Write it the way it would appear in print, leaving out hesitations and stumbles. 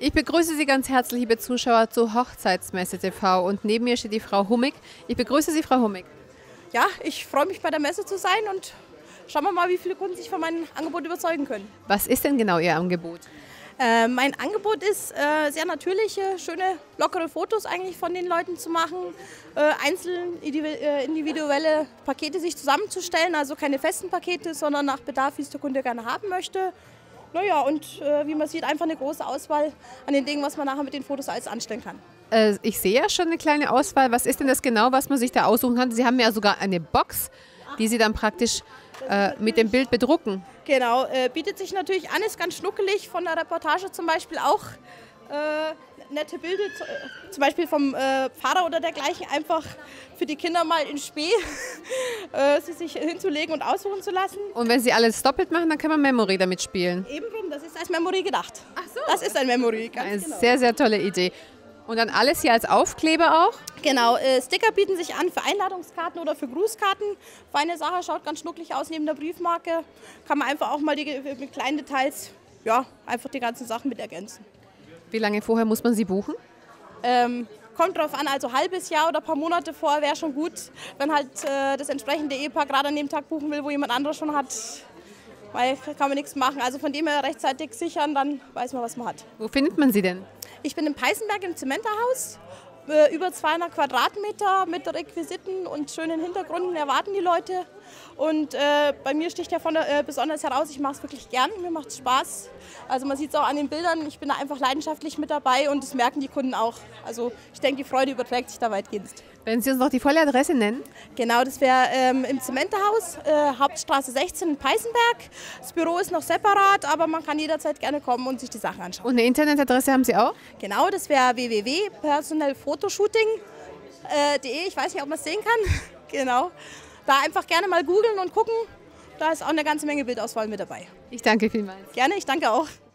Ich begrüße Sie ganz herzlich, liebe Zuschauer, zu Hochzeitsmesse TV. Und neben mir steht die Frau Hummig. Ich begrüße Sie, Frau Hummig. Ja, ich freue mich, bei der Messe zu sein und schauen wir mal, wie viele Kunden sich von meinem Angebot überzeugen können. Was ist denn genau Ihr Angebot? Mein Angebot ist, sehr natürliche, schöne, lockere Fotos eigentlich von den Leuten zu machen, einzeln individuelle Pakete sich zusammenzustellen, also keine festen Pakete, sondern nach Bedarf, wie es der Kunde gerne haben möchte. Naja, und wie man sieht, einfach eine große Auswahl an den Dingen, was man nachher mit den Fotos alles anstellen kann. Ich sehe ja schon eine kleine Auswahl. Was ist denn das genau, was man sich da aussuchen kann? Sie haben ja sogar eine Box, die Sie dann praktisch mit dem Bild bedrucken. Genau, bietet sich natürlich an, ist ganz schnuckelig, von der Reportage zum Beispiel auch nette Bilder, zum Beispiel vom Pfarrer oder dergleichen, einfach für die Kinder mal in Spee sie sich hinzulegen und aussuchen zu lassen. Und wenn Sie alles doppelt machen, dann kann man Memory damit spielen. Ebenrum, das ist als Memory gedacht. Ach so. Das ist ein Memory, ganz Eine genau. sehr, sehr tolle Idee. Und dann alles hier als Aufkleber auch? Genau, Sticker bieten sich an für Einladungskarten oder für Grußkarten. Feine Sache, schaut ganz schnucklig aus neben der Briefmarke. Kann man einfach auch mal mit kleinen Details, ja, einfach die ganzen Sachen mit ergänzen. Wie lange vorher muss man sie buchen? Kommt drauf an, also halbes Jahr oder ein paar Monate vorher wäre schon gut, wenn halt das entsprechende Ehepaar gerade an dem Tag buchen will, wo jemand anderes schon hat. Weil kann man nichts machen. Also von dem her rechtzeitig sichern, dann weiß man, was man hat. Wo findet man sie denn? Ich bin in Peißenberg im Zementerhaus. Über 200 Quadratmeter mit Requisiten und schönen Hintergründen erwarten die Leute. Und bei mir sticht ja besonders heraus, ich mache es wirklich gern, mir macht es Spaß. Also man sieht es auch an den Bildern, ich bin da einfach leidenschaftlich mit dabei und das merken die Kunden auch. Also ich denke, die Freude überträgt sich da weitgehend. Wenn Sie uns noch die volle Adresse nennen? Genau, das wäre im Zementerhaus, Hauptstraße 16 in Peißenberg. Das Büro ist noch separat, aber man kann jederzeit gerne kommen und sich die Sachen anschauen. Und eine Internetadresse haben Sie auch? Genau, das wäre www.personalfotoshooting.de. Ich weiß nicht, ob man es sehen kann. Genau. Da einfach gerne mal googeln und gucken. Da ist auch eine ganze Menge Bildauswahl mit dabei. Ich danke vielmals. Gerne, ich danke auch.